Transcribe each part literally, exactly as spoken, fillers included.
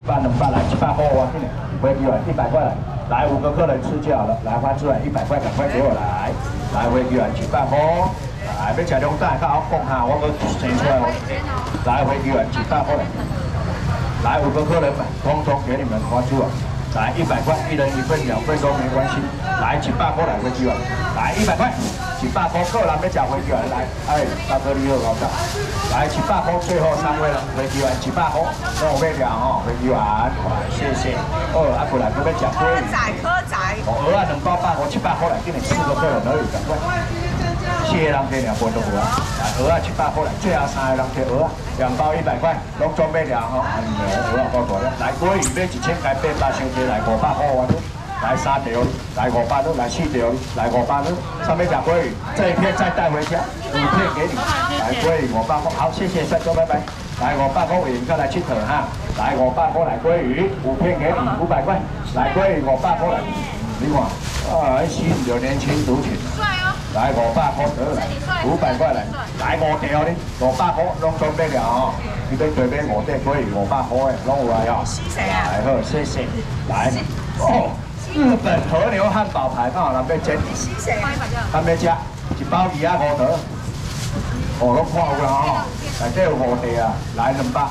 半两百来，一百块我给你，回给完一百块来，来五个客人吃就好了，来发出来一百块，赶快给我来，来回给完一百块，来要吃两袋，较好讲下，我搁生出来哦，来回给完一百块，来五个客人们，通通给你们发出来。 来一百块，一人一份，两份都没关系。来一百块来回机完，来一百块，一百块个人要吃回机完来，哎，大哥你好老大，来一百块，最后三位了，回机完一百块，那我要聊吼，回机完，谢谢。哦，啊过来搁要吃鲑鱼， 仔科仔， 哦，鹅啊两包百块，七百块来，给你四个客人而已，赶快。四个人给两包都无啊，来鹅啊七百块来，最后三个人摕鹅啊，两包一百块，拢准备了吼，鹅啊够大了，来鲑鱼买一千块八百箱。 来五百块完了，来三条，来五百了，来四条，来五百了。上面讲鲑鱼，这一片再带回家，五片给你。来鲑鱼五百块，好，谢谢，再说拜拜。来五百块，我们再来七条哈。来五百块来鲑鱼，五片给你，五百块。来鲑鱼五百块来，你看，啊，吸引着年轻族群。来五百块得来，五百块来，来五条呢，五百块拢准备了哦。 你对对面五块鲑鱼五百块的，拢有来哦。来好，谢谢。来哦，日本和牛汉堡排，看人要煎。他要吃一包二啊五条。哦，拢看有啦吼，内底有五块啊，来两百。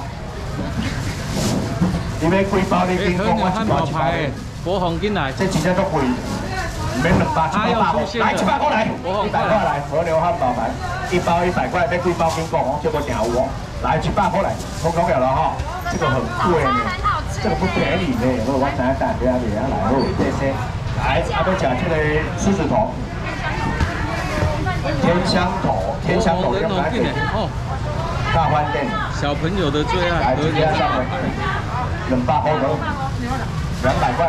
你要几包？你先讲我一包一包。 国红进来， 这真正足贵，唔免两百，一包百块，来一百块来，一百块来和牛汉堡排，一包一百块，要几包先讲哦，这个定有哦。 来一百块来，通通有了哈，这个很贵呢，这个不便宜呢。我我等下带别人别人来，哦，谢谢。来，阿要吃这个狮子头，天香头，天香头用来点哦，大饭店， 小朋友的最爱。来，直接上来， 两百块头，两百块，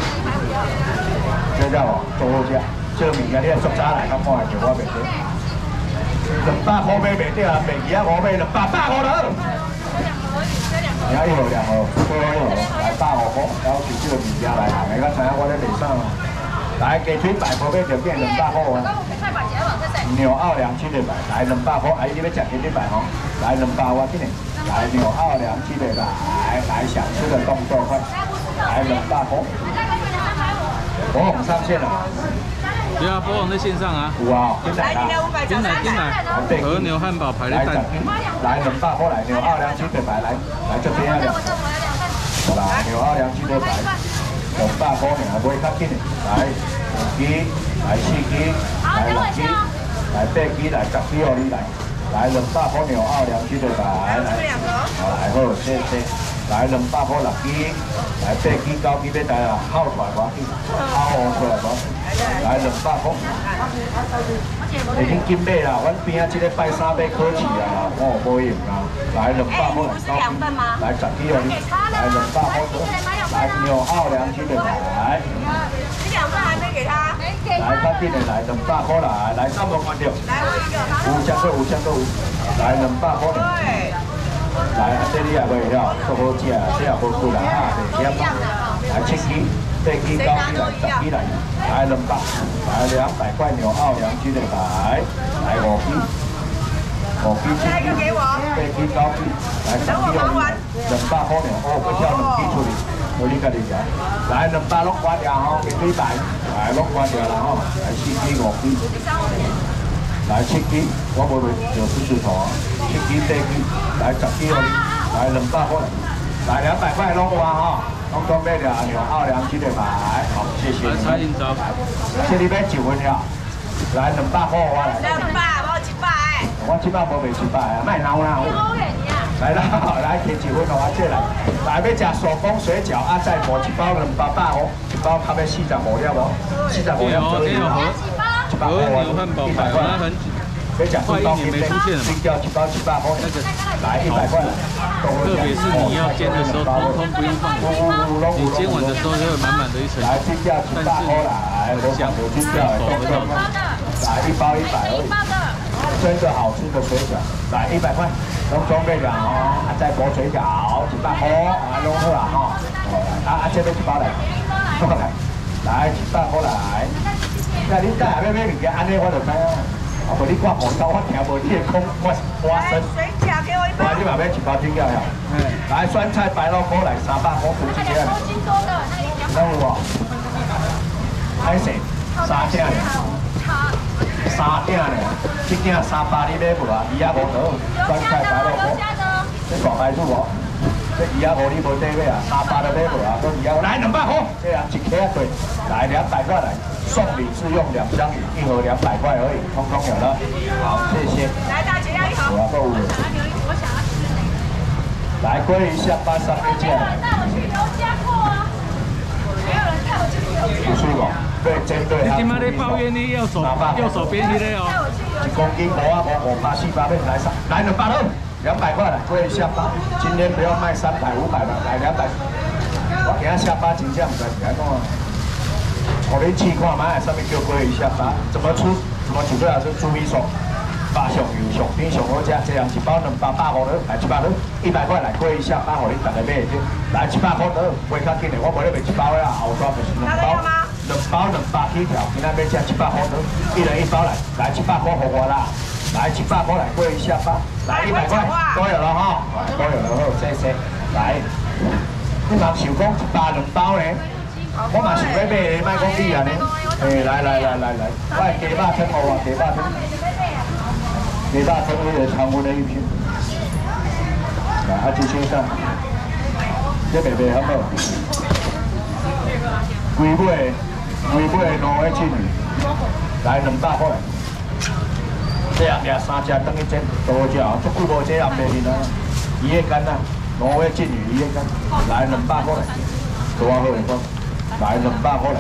这叫哦，多好吃。这个物件你要速查来，较看下就我袂得。 两百块买袂掉啊，卖其他我买两百百五了。你要一盒两盒，最后一盒来百五块，然后取这个物件来，每个知影我咧卖啥哦。来鸡腿排骨要条件两百块啊。牛奥良鸡腿排来两百块，哎，你要吃鸡腿排哦？来两百我给你。来牛奥良鸡腿排，来来想吃的动作快，来两百块。我红上线了。 对啊，博网在线上啊。 有啊，进来啦， 进来进来。和牛汉堡排列蛋。 来两百块来，牛奥良鸡腿排来，来这边啊两。好啦，牛奥良鸡腿排，两百块尔，买较紧的。来五支，来四支，来六支，来八支，来十支哦，你来。来两百块牛奥良鸡腿排，来。好来好，谢谢。来两百块六支，来八支九支要来啊，烤出来无要紧，烤好出来无。 来两百块，已经金买啦。阮边啊，这个拜三买考试啊，我无用啦。来两百块来高级，来十支哦，来两百块多，来牛奥良鸡腿排。 你两份还没给他？ 来较紧的来两百块来，来三百块着。 来我一个。 有相个有相个有，来两百块。 对。 来啊，这你也买了，足好食，这也无贵啦，袂嫌。来七支。 八支、九支来，十支来，来两百，来两百块牛奥良鸡腿排，来五支，五支七支，八支九支，来十支哦，两百块呢，哦，我挑两支出嚟，我你家己食，来两百六关掉吼，鸡腿排，来六关掉啦吼，来四支五支，来七支，我无卖就狮子头啊，七支八支，来十支哦，来两百块，来两百块拢有啊吼。 拢准备了牛奥良鸡腿排，好，谢谢你们。这里边九份了，来两百块我来。 两百，我一百。 我这摆无卖一百啊，卖闹啦。来啦，来摕一份同我这来，来要吃手工水饺啊，再无一包两百百哦，一包差要四十五了无？四十五了可以吗？一百块我一百块。要吃快一年没出现了嘛？一包一百块，那个来一百块。 特别是你要煎的时候，通通不用放油，你煎完的时候就会满满的一层油，但是很香，手的道理。 来一包一百而已，真的好吃的水饺，来一百块，拢准备了哦，啊再薄水饺一百块，啊拢好啦吼，啊啊这边一包来，来，来一百块来，那你带下要买物件，安尼我就知啊，啊无你挂红刀，我听无你的讲，我我生。 给我一包。 来，你嘛要一包青椒呀？来，酸菜白萝卜来三百块，五斤的。 斤多的，那一等有无？海鲜三件呢？三件呢？一件三百，你买不啦？二啊五刀，酸菜白萝卜。这大牌子无？这二啊五你无得买啊？三百都买不啦？都二啊五，来两百块，这样一克啊对，来两百块来。 送礼自用两箱鱼，一盒两百块而已，通通有了。好，谢谢。来，大姐要一盒。我要购物。我想要吃那个。来，鲑鱼下巴上面见。没有人带我去油加货啊！没有人带我去油加。不是吧？对，针对他。你今妈在抱怨你右手右手边那个哦。一公斤五啊五五八四八片来上，来两百二，两百块来鲑鱼下巴。今天不要卖三百五百了，来两百。我给他下巴真正唔知起来讲啊。 我哋试看卖，上面叫鲑鱼下巴，怎么出？怎么煮出来是猪米爽，巴上油上边上好食，这样一包两百八五了，来一百了，一百块来鲑鱼下巴，互你大家买去，来一百块了，买较紧的，我买了卖一包啦，后抓就是两包，两包两百起条，今仔要吃一百块了，一人一包来，来一百块给我啦，来一百块来鲑鱼下巴，来一百块都有了哈，都有了好，谢谢，来，你若想讲一包两包呢？ 我嘛想要买的，卖讲你啊呢。诶，来来来来来，我的鸡肉汤我话鸡肉汤，鸡肉汤迄个常温的一片。来，啊，这先生，这卖卖好无？龟尾，龟尾两个斤，来两百块。这样掠三只等于煎多只，足久无这样卖面啊。鱼的干啊，两个斤鱼鱼的干，来两百块，多好的款。 来两百块来，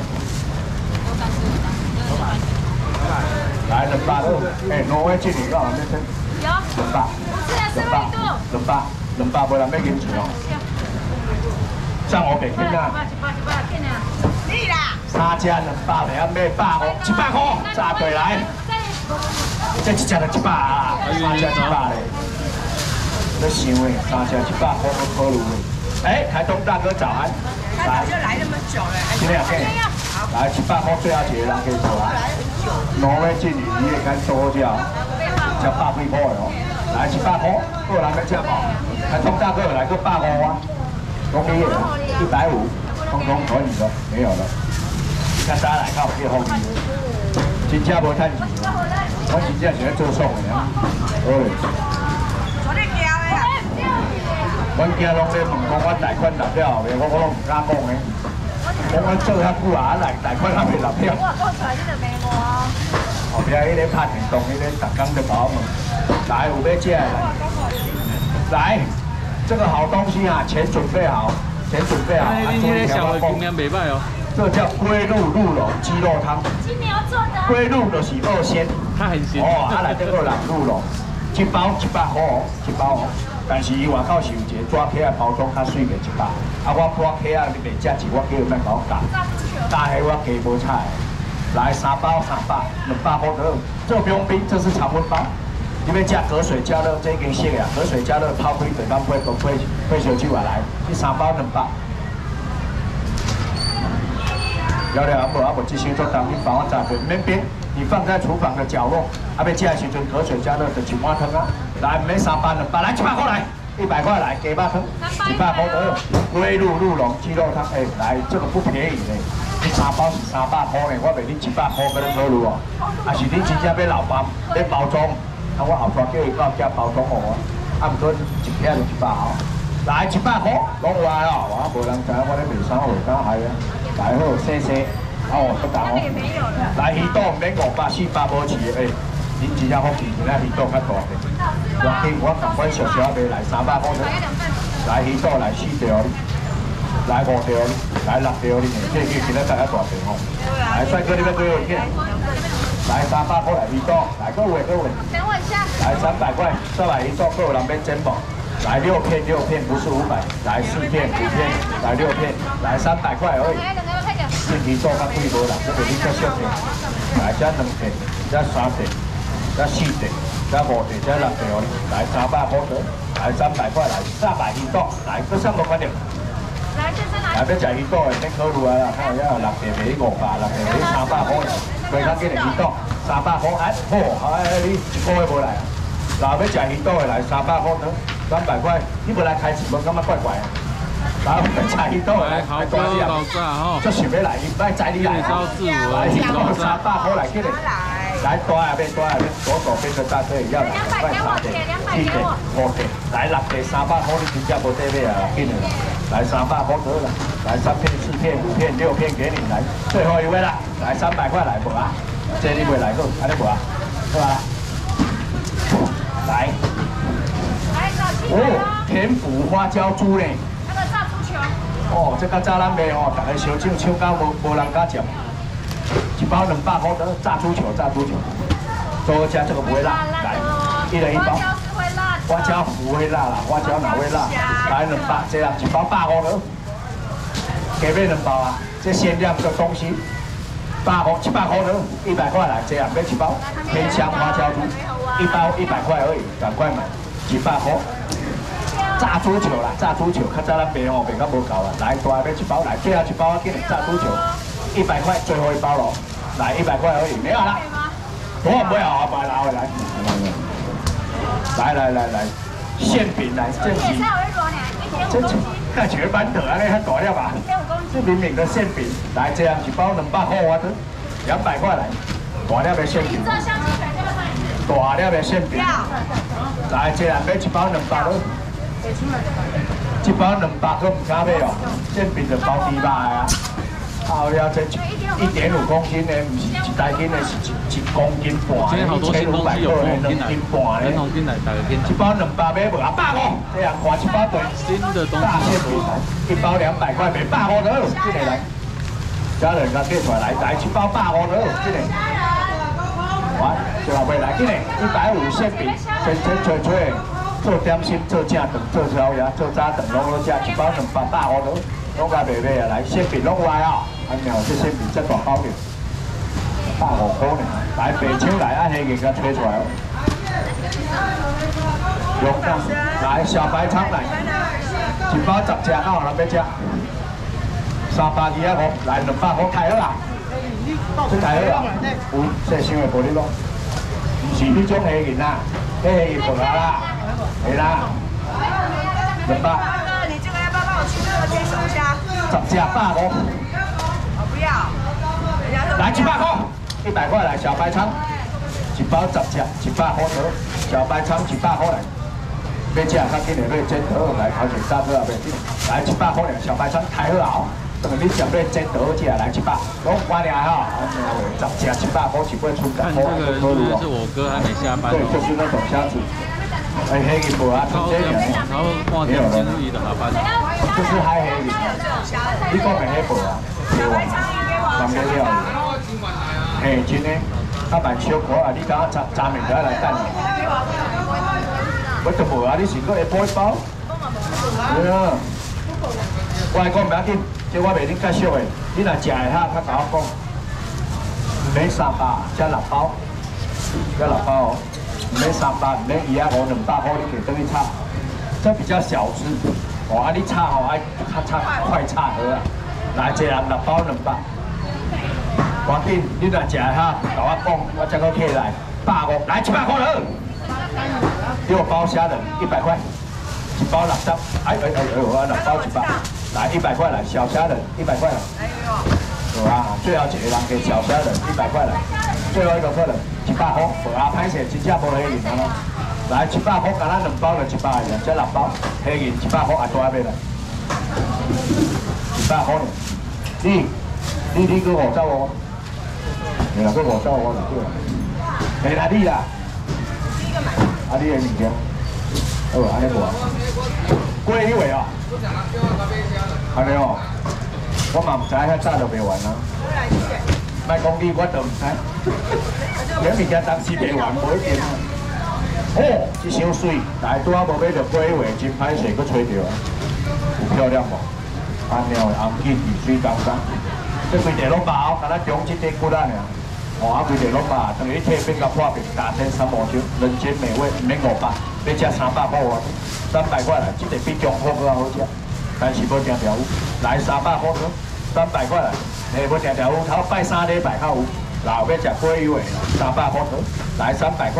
来两百了，哎，挪威进鱼啊，那真两百，两百，两百，两百不然没给钱哦。像我北京啊，你啦，三只两百的，买百块，一百块，炸过来，这一只就一百啊，三只一百嘞，你想诶，三只一百块都可有诶。哎，台东大哥早安。 来，就来那么久了， 今天给，来一百块最后一个人可以做啊。挪威进鱼，你也敢多只，只百几块哦。来一百块，个人要吃无？台东大哥来个百五啊，讲你个一百五，通通可以的，没有了。看大家来看我这后面，真正无趁钱，我真正是在做爽的啊。好嘞。我咧惊的啦。 阮囝拢咧问讲，阮贷款纳了后面，我我拢唔敢讲的。讲阮做遐久啊，来贷款还未纳了。我讲出来你就骂我。后壁迄个拍电动，迄个逐工就跑问，来有要食的来。来，这个好东西啊，钱准备好，钱准备好。 你你小的经验袂歹哦。这叫龟鹿鹿茸鸡肉汤。 金牛做的。 龟鹿就是二鲜。 它很鲜。 哦，啊内底个人鹿茸，一包一百块哦，一包哦。 但是伊外口是有一个纸壳啊包装较水个一百，啊我纸壳啊你袂食钱，我叫伊莫甲我加，加迄我加无菜。来三包三百，两百块得，这不用冰，这是常温包。你要加隔水加热，这已经熟啊，隔水加热泡开水，当配都配配烧酒啊来，这三包两百。了了啊无啊无，这些做当你帮我炸过，免冰，你放在厨房的角落，啊要食的时阵隔水加热就一碗汤啊。 来，没三百两百，来一百块来，一百块来，鸡肉汤，一百块得，龟鹿鹿茸鸡肉汤，哎，来这个不便宜呢，你三包是三百块呢，我卖你一百块给你讨论哦，啊是你真正要老包要包装，啊我后头叫伊到家包装我，啊唔过一片就一百哦，来一百块，讲话哦，我无人知我咧卖啥货，敢系啊，来好谢谢，啊我不讲哦，来鱼肚免五百四百无起诶。 恁真正福气，今仔鱼肚较大个，我听我同款小小卖来三百块的，来鱼肚来四条，来五条，来六条哩，这个今仔才较大条吼。来帅哥，你要几号片？来三百块来鱼肚，来各位各位。等我一下。来三百块，再来鱼肚，各有人要煎饱。来六片六片，不是五百，来四片五片，来六片，来三百块而已。这鱼肚较贵无啦，这个你较俗的。来这两片，这三片。 这四地，这五地，这六地哦，来三百块得，来三百块来，三百鱼肚，来搁上无关掉。来，这是哪？来要食鱼肚的，免考虑啊啦，看有六地卖五百，六地卖三百块，最较紧的鱼肚，三百块，哎，好，哎，你一个月无来啊？ 然后要吃鱼肚的来三百块呢，三百块，你不来开市，我感觉怪怪啊。然后要吃鱼肚的来， 好哥老炸吼， 就想要来，伊摆载你来， 招自我， 来鱼肚三百块来，给你。来大下边，大下边，左手边的大队要来，快三点，四点，五点，来六点三百块，你真正无得买啊，紧的啦，来三百块得了，来三片、四片、五片、六片给你，来最后一位啦，来三百块来无啊？这你袂来个，安尼无啊？是吧？来，哦，天府花椒猪呢？ 那个炸猪球。 哦，这个早咱卖哦，大家烧酒抢到无无人敢接。一包两百块的炸猪球，炸猪球，多加这个不会辣，来，一人一包。花椒不会辣啦，花椒哪会辣？来两包，这样一包百块的，给买两包啊，这限量的东西，百块七百块的，一百块来，这样买一包偏香花椒猪，一包一百块而已，赶快买，一百块。炸猪球啦，炸猪球，较早咱卖哦，卖到无够啊，来大买一包来，最后一包啊，给你炸猪球。一百块，最后一包喽，来一百块而已，没有了。我不要啊，买拿回来。来来来来，馅饼来，这是这是看全班的啊，你看大了吧？这明明的馅饼，来这样一包两百块我的，两百块来，大了的馅饼。大了的馅饼，来这样买一包两百咯。一包两百个唔敢买哦，馅饼就包猪肉的啊。好了，这一点五公斤呢，不是一袋斤的，是一一公斤半，一千五百克的，两斤半的。一包两百买无啊，百五，这样看一包对。 新的东大馅西饼，一包两百块，卖百五的，进来来。家人甲计出来，来来一包百五的，进来。完，最后尾来，进来一百五馅饼，清清脆脆，做点心，做正顿，做宵夜，做早顿，拢好食，一包两百百五的。拢甲卖卖啊，来馅饼拢来啊！安鸟这馅饼这大包的，百五块呢。来白手来，按黑给它吹出来哦。用上来小白肠来，一包十只，哪有人要吃？三百二啊五，来两百块太好啊！这太好啊！有这想的无你讲，唔是迄种黑银啦，迄黑银过来啦，系啦，两百。十只百五， 我不要。 来一百块，一百块来小白肠，一包十只，一百块得，小白肠一百块来。要吃较紧的，要煎得来，头前炸好啊，袂紧。来一百块来小白肠太好啊！等你食要煎得好吃来一百，拢关了哈。十只一百块，一杯出价。 看这个应该是我哥还没下班哦。 对，就是那种虾子。哎，黑鱼不啊， 高粱，然后挂点金鱼的下班。 就是海黑鱼，你讲的黑不啊？三个料理，嘿，真的，啊蛮小可啊！你讲炸炸面条来等你，我都无啊！你是搁会包一包？对啊，我来讲唔要紧，这我袂恁介绍的，你若食的哈，较甲我讲，唔免三百，加六包，加六包哦，唔免三百，唔免二啊五两百块，你给等于炒，这比较小只。哦，啊你炒吼，爱较炒快炒好啊！来，一人六包两百，赶紧，你若食哈，甲我讲，我再搁起来，百五，来一百块了。六包虾仁一百块，一包六十，哎哎哎哎，我两包一百，来一百块来，小虾仁一百块来。有啊，最后一个人给小虾仁一百块来，最后一个客人一百块，无啊歹势，真正无黑银啊。来一百块，干咱两包就一百个，这六包黑银一百块也多买来，一百块呢。你你你搁五十哦，你若搁五十我就对啦。嘿啦你啦，啊你的物件，好安尼无啊？过一位哦，安尼哦，我嘛唔知遐早就卖完啦。莫讲你，我就唔知。遐物件当时卖完无一定。哦，这伤水，但系拄仔无买到过一位，真歹势，搁吹到啊，有漂亮无？安尼的红景雨水刚刚，这规地拢包，敢若中这块骨仔尔。哦，啊规地拢包，等于铁饼甲破饼，价钱三毛钱，人间美味，免五百，要吃三百块我三百块来，这个比中华更好吃，但是要订条鱼，来三百块nữa，三百块来，诶，要订条鱼，头拜三礼拜较有，然后要吃过一位，三百块nữa，来三百块来。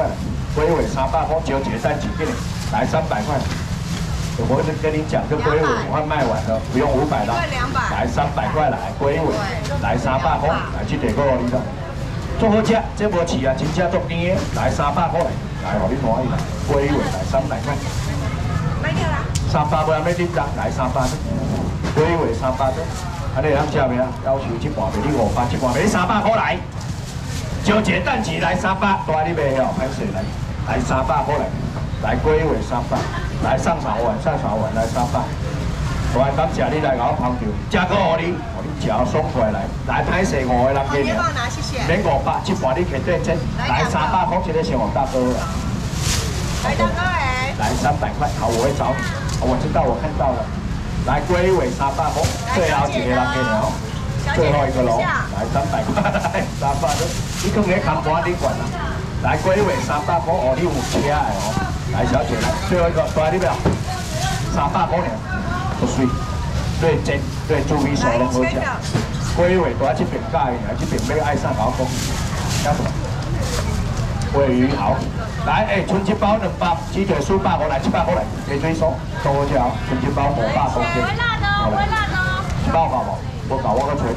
龟尾三百块，纠结蛋几给你，来三百块。我跟跟你讲，这龟尾我快卖完了，不用五百了，来三百块来龟尾，来三百块，来这地个你啦。做好吃，这无饲啊，真正做甜的，来三百块来，来互你看伊啦，龟尾来三百块。三百块要你当，来三百块，龟尾三百块。安尼通吃未啊？要求一半卖你五百，一半卖你三百块来。纠结蛋鸡来三百，大你卖哦，歹势来，来三百块来，来龟尾三百，来上炒碗，上炒碗来三百。大感谢你来甲我捧场，加个互你，互你食爽快来，来歹势五个人给你，免五百，一半你摕对针，来三百块，这个是王大哥啦。 来大哥哎， 来三百块，好，我会找你，我知道，我看到了。来龟尾三百块，最后一个人给你哦。最后一个龙，来三百块，来三百块，你讲你看管你管啦。来龟尾三百块，哦，你有车的哦。来小姐来，最后一个大你不要，三百块呢，不水，对真对猪皮手拢好食。龟尾在这边介，来这边要爱上搞讲，叫什么？尾鱼好，来哎，春节包两百，鸡腿酥百块来，七百块来，鸡腿酥多好食哦，春节包五百块钱。 微辣的哦，微辣的哦。 七百五无？我搞我个吹。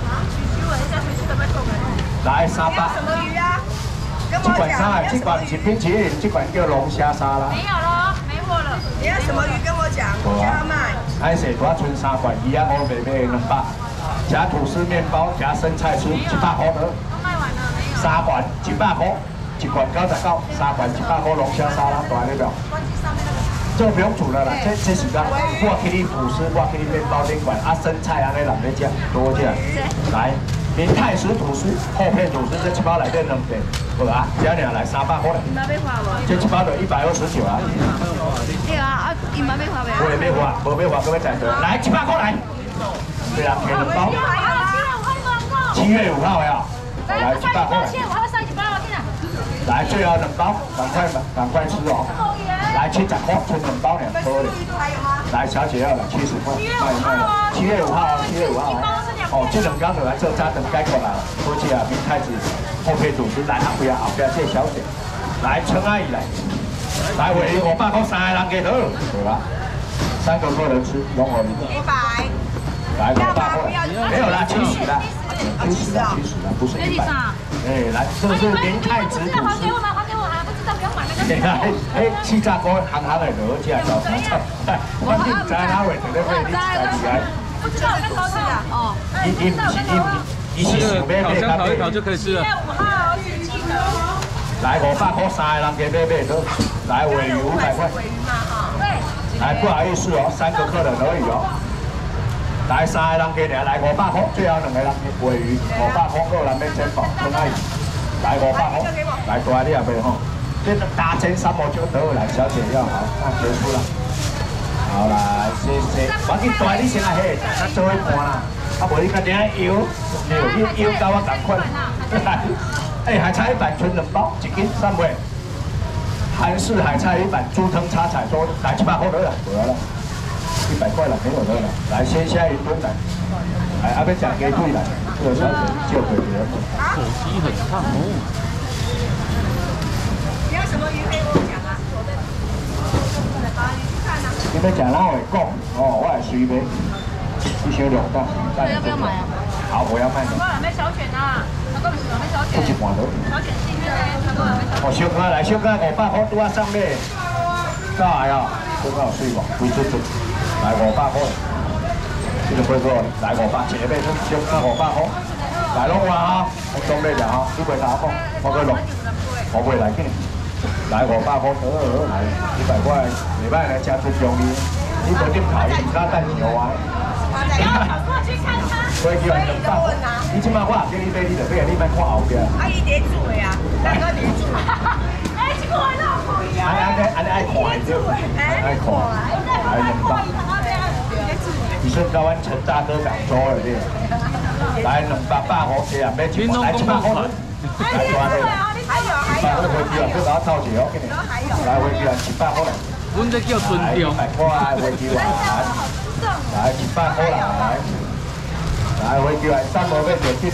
来三百。 什么鱼啊？ 这款沙，这款是冰淇淋，这款叫龙虾沙拉。 没有了，没货了。 你要什么鱼跟我讲，我叫他卖。 还是我存三罐，一样我卖卖两百，加吐司面包，加生菜吃，一百块得。 卖完了没有？ 三罐一百块，一罐九十九，三罐一百块龙虾沙拉，大那个。这不用煮了啦，这这是啥？我给你吐司，我给你面包顶罐，啊生菜啊那人在吃，多吃。来，明太子吐司，厚片吐司，这一包来面两片，好啊，这样来三百块。 你妈要花无？ 这一包就一百二十九啊。 对啊，啊，你妈要花未？ 我也没花，我没花，各位在这。来七百块来，对啊，给两包。七月五号呀，来七百块。 七月五号上一包，我天哪！ 来，最后两包，赶快赶快吃哦。来七十块，存两包两包的。来，小姐要来七十块，卖卖了。七月五号哦，七月五号哦。哦，这两缸就来这家等该过来了。多谢啊，明太子后配主持来后边后边谢小姐，来陈阿姨来，来尾鱼我爸讲三个人给好，对吧？三个客人吃，容我一个。 一百。 来，我爸过来，没有啦，七十啦，七十啦，七十啦，不是一百。哎，来，这是明太子主还持。 给我吗？还给我啊！不知道，不要买那个。 你看，哎，气炸锅行行的落去啊，早餐菜，我你知哪位绝对会你知来。 不知道那个是啊，哦。 伊伊不是伊伊是想要买香烤一烤就可以吃了。 五号是记得。 来五百块三个人给买买都，来尾鱼五百块。 尾鱼嘛哈。 对。 来不好意思哦，三个客人而已哦。来三个人给你来五百块，最后两个人尾鱼五百块，个人买珍宝，真爱。来五百块，来大你也买吼。这大千三毛九得来，小姐要好，那结束了。好啦，谢谢。我去大你先来嘿，咱做伙看啦。啊，无你甲点腰，对，你腰甲我同款。哎，海菜一板存两包，一斤三尾。韩式海菜一板，猪汤叉彩多，来七百块得了，得了。一百块了，没有得了。来，先下一吨来。来，阿边讲给对来，这个小姐就可以了。 手机很烫哦。 你要什么鱼可以跟我讲啊？好，你去看啊。 你要食哪会讲？哦，我会随便。你先两袋。 要不要买啊？ 好，我要卖。 我还没小卷啊，他跟我们说没小卷。 不一半都。 小卷幸运嘞，他跟我没小卷。 哦，小可来，小可五百块拄啊上面。干啥呀？小可有水无？贵出出。来五百块。这个贵过，来五百，一个买出，小可五百块。来拢话哈，我准备着哈，你袂打讲，我去录，我袂来紧。来五百块，得来一百块，礼拜来加出奖励。你无点考虑，他带你游啊。 过去看他。 我叫人两百块，你即马我也叫你买，你就买，你莫看后边。 阿姨叠煮的呀，大哥叠煮。 哎，这个我那可以啊。 安安安安爱看对，爱看，来两百。你说跟阮陈大哥讲做了对。来两百百块，这样买一百，来七百块来，来多少？ 还有还有。 来回去啊，再搞套起哦，给你。来回去啊，七百块来。 阮这叫尊重。 一百块回去来，来一百块来，来回去来，三毛买就紧的，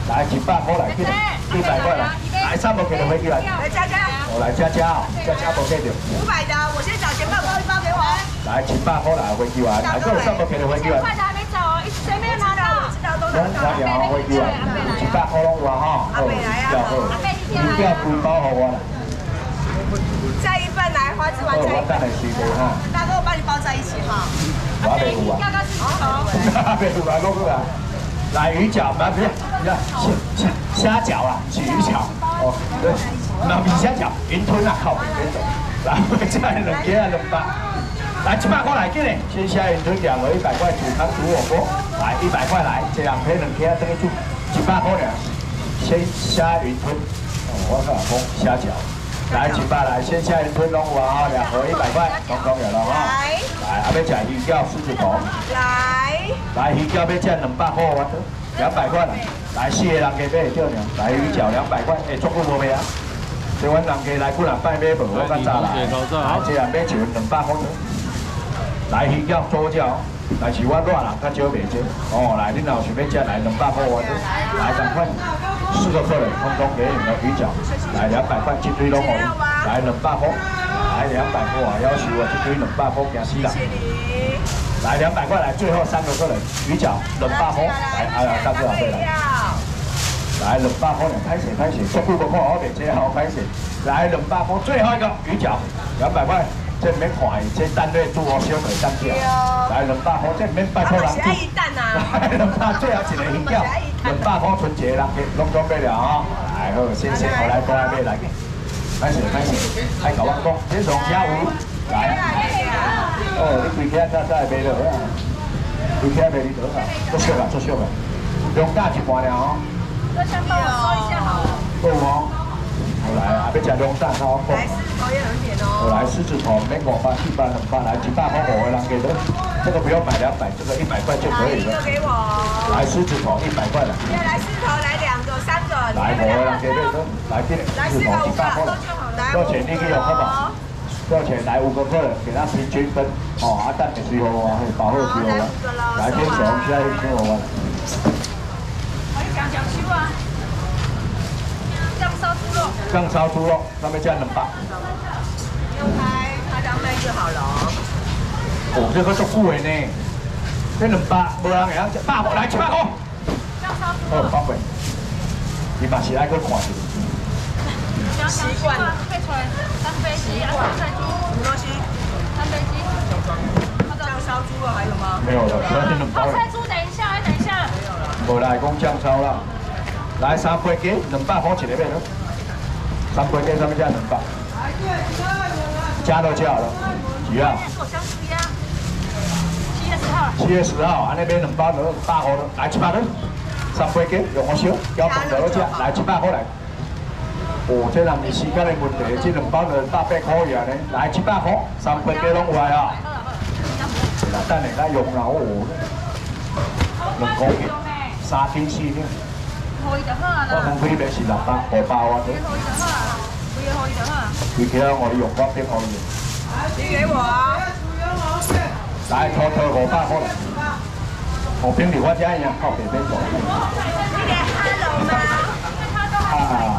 来一百块来，一百块来，来三百给的飞机来， 来佳佳， 我来佳佳哦，佳佳不给的。 五百的，我先找钱包包一包给我。 来一百块来飞机来，来这三百给的飞机来。 快的还没走，一直随便拿到。 知道都拢拿到。 拿条飞机来，一百块拢有啊哈。 阿北来啊！ 阿北，你不要规包给我啦。 再一份来，花枝丸哦， 再一份。 我等下时间哈。 大哥，我帮你包在一起哈。 我袂有啊。 要到四十头。 袂有啊，我过来。来鱼饺，不是，你看虾虾饺啊，是鱼饺。哦，对，那米虾饺，云吞啊，靠，别走。来，我这两件啊，两百。来一百块来，紧嘞！先虾云吞两个一百块，煮汤煮火锅，来一百块来，这两片两片等于煮一百块俩。先虾云吞，哦，我靠，讲虾饺。来一百来，先虾云吞拢有啊，两盒一百块，拢讲有了哈。 来， 来，阿要吃鱼饺狮子头。 来， 来鱼饺要吃两百块，我得两百块来。来四个人加买叫两，来鱼饺两百块，哎，足够无买啊？台湾人家来几人拜买无？我较早来。来，这人买一份两百块。来鱼饺左饺，但是我热人较少卖这。哦，来，你若想要吃，来两百块我得。来，赶快，四个客人通通给你们鱼饺，来两百块，一堆拢好。来两百块，来两百块啊！要求我一堆两百块，惊死人。 谢谢你。 来两百块，来最后三个客人，鱼饺两百块，来，哎呀，大哥好对了。来两百块，拍水拍水，足久无看我卖这好拍水。来两百块，最后一个鱼饺两百块。这唔免看伊，这单位煮好小腿单料。来两百块，这唔免拜托人煮。 来一蛋啊！ 来两百，最后一个鱼饺，两百块存一个人给拢准备了啊！来好，谢谢，我来过来买来嘅。开始开始，爱搞我讲，先从下午来。哦，你规天早早买落啊？规天买你多少？足俗啊，足俗啊！量价一半了哦。 这先帮我说一下好了。 够哦。好来啊，要吃龙蛋好。 来狮子头也有一点哦。 来狮子头，免五百、七百、两百，来一百块五个人给的，这个不用买两百，这个一百块就可以了。 来一个给我。 来狮子头一百块了。 来狮子头来两个、三个。 来五个人给的，来这狮子头一百块了。多少钱你去用好不好？多少钱？来五个客人，给他平均分。哦，啊，蛋也随我啊，保护随我啊。来天手，现在随我啊。 我讲讲修啊。酱烧猪肉， 酱烧猪肉，上面加两百。 牛排，他当那就好了哦。 哦，这个足久的呢，这两百，无人会晓吃，百块来七百块。 酱烧猪哦， 肉。 宝贝，你嘛是爱去看一下。 习惯了，配出来三杯鸡，啊，菜猪， 什么东西？ 三杯鸡。 酱烧猪肉还有吗？ 没有了，只有这两包了。 泡菜猪，等一下，等一下。 无来讲酱烧啦。来三杯鸡，两百块一个买咯。三杯鸡上面加两百。加都加好了，几号？ 果香酥鸭，七月十号。 七月十号，安尼买两包就百块咯，来一百咯。三杯鸡用我烧，交饭就好食，来一百块来。哦，这人是时间的问题，这两包就百八块以啊呢，来一百块，三杯鸡拢有来啊。是啦，等下咱用啦哦。两公斤，三斤四斤。 可以就好啊我讲菲律宾是六百五百啊， 可以就好啊，可以可以就好啊。 佢其他我用我邊我用。 你給我啊！ 來，拖拖五百塊來。我平時我這樣靠北邊走。 你給 hello 嗎？ 啊。